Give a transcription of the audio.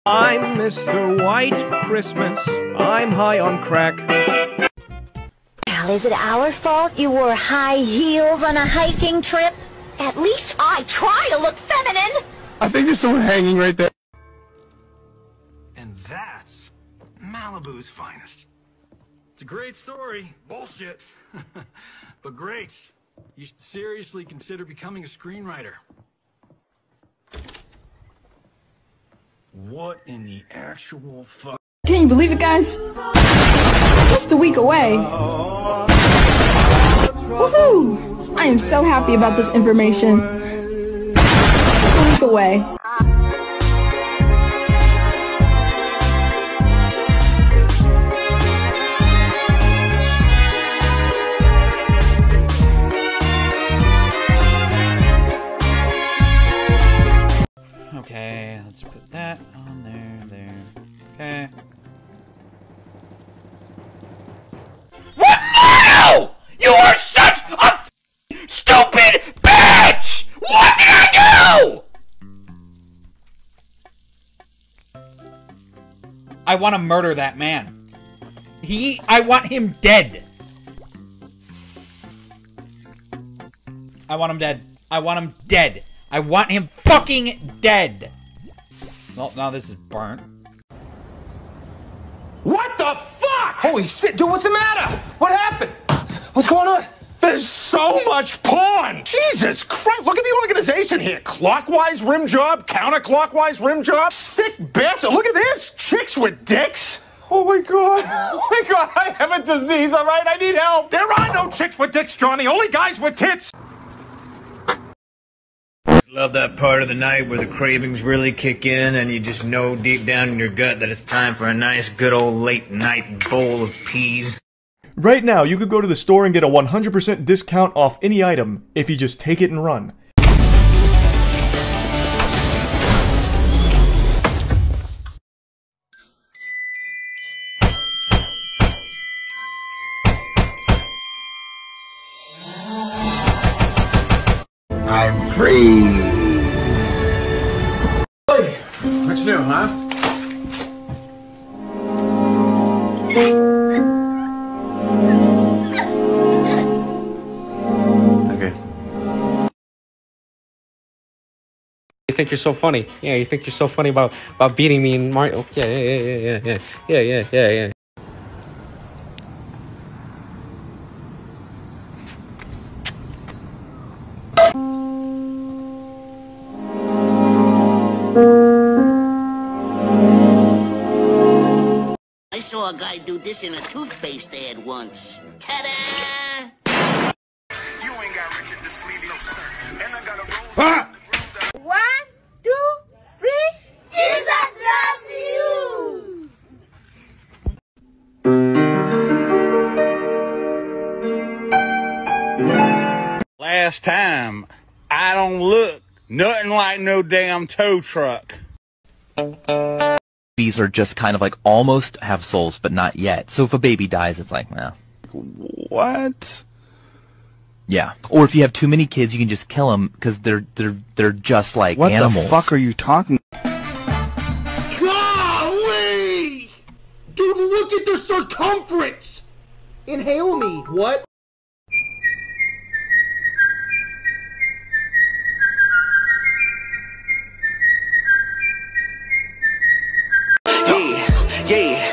I'm Mr. White Christmas. I'm high on crack. Al, is it our fault you wore high heels on a hiking trip? At least I try to look feminine. I think there's someone hanging right there. And that's Malibu's finest. It's a great story. Bullshit. But great. You should seriously consider becoming a screenwriter. What in the actual fuck? Can you believe it, guys? Just a week away. Woohoo! I am so happy about this information. Just a week away. Okay, let's put that on there. Okay. What? No! You are such a stupid bitch! What did I do? I want to murder that man. I want him dead. I want him dead. I want him dead. I want him fucking dead! Well, now this is burnt. What the fuck? Holy shit, dude, what's the matter? What happened? What's going on? There's so much porn! Jesus Christ, look at the organization here. Clockwise rim job, counterclockwise rim job. Sick bastard, look at this! Chicks with dicks! Oh my god. Oh my god, I have a disease, alright? I need help. There are no chicks with dicks, Johnny, only guys with tits! Love that part of the night where the cravings really kick in and you just know deep down in your gut that it's time for a nice good old late night bowl of peas. Right now, you could go to the store and get a 100% discount off any item if you just take it and run. I'm free! Hey, what's new, huh? Okay. You think you're so funny. Yeah, you think you're so funny about beating me in Mario. Yeah. I saw a guy do this in a toothpaste ad once. Ta-da! You ain't got Richard to sleep, no sir. And I got a roll. Ah! 1, 2, 3. Jesus loves you! Last time, I don't look nothing like no damn tow truck. These are just kind of like almost have souls, but not yet. So if a baby dies, it's like, well. What? Yeah. Or if you have too many kids, you can just kill them because they're just like animals. What the fuck are you talking? Golly! Dude, look at the circumference! Inhale me. What? Yeah.